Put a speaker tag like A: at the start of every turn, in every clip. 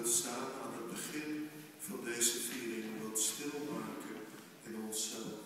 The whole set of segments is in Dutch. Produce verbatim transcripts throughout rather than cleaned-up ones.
A: we samen aan het begin van deze viering wat stilmaken in onszelf.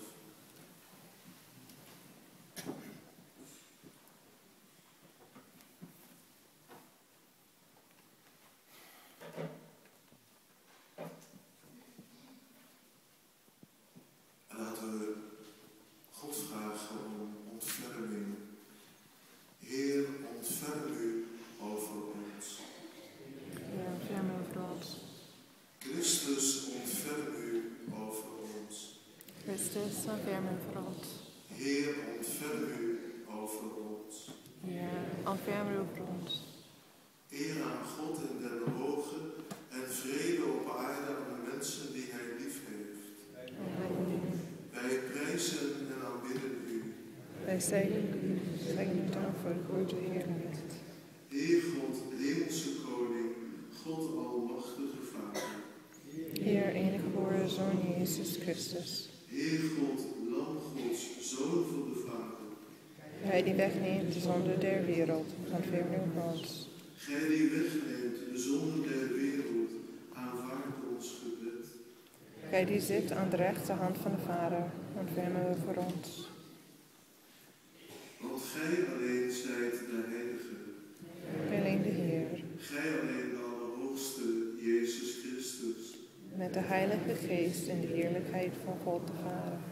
A: En laten we God vragen om ontferming. Heer, ontferm u over ons.
B: Heer, ontferm u over ons.
A: Christus, ontferm u over ons.
B: Christus, ontferm u over ons.
A: Heer, ontferm u over ons.
B: Heer, ontferm u over ons.
A: Eer aan God in den hogen en vrede op aarde aan de mensen die hij lief heeft. Wij prijzen en aanbidden u.
C: Wij zeggen u, zeggen u dan voor grote heerlijkheid.
A: Heer God, hemelse koning, God almachtige Vader.
C: Heer, enige geboren Zoon Jezus Christus.
A: Heer God, lam Gods, Zoon van de Vader.
C: Hij die wegneemt de zonde der wereld, ontferm u over ons.
A: Gij die wegneemt de zonde der wereld, aanvaard ons gebed.
C: Gij die zit aan de rechterhand van de Vader, ontferm u voor ons.
A: Want gij alleen zijt de Heilige.
C: Alleen de Heer,
A: Gij alleen de Allerhoogste, Jezus Christus.
C: met de Heilige Geest in de heerlijkheid van God de Vader.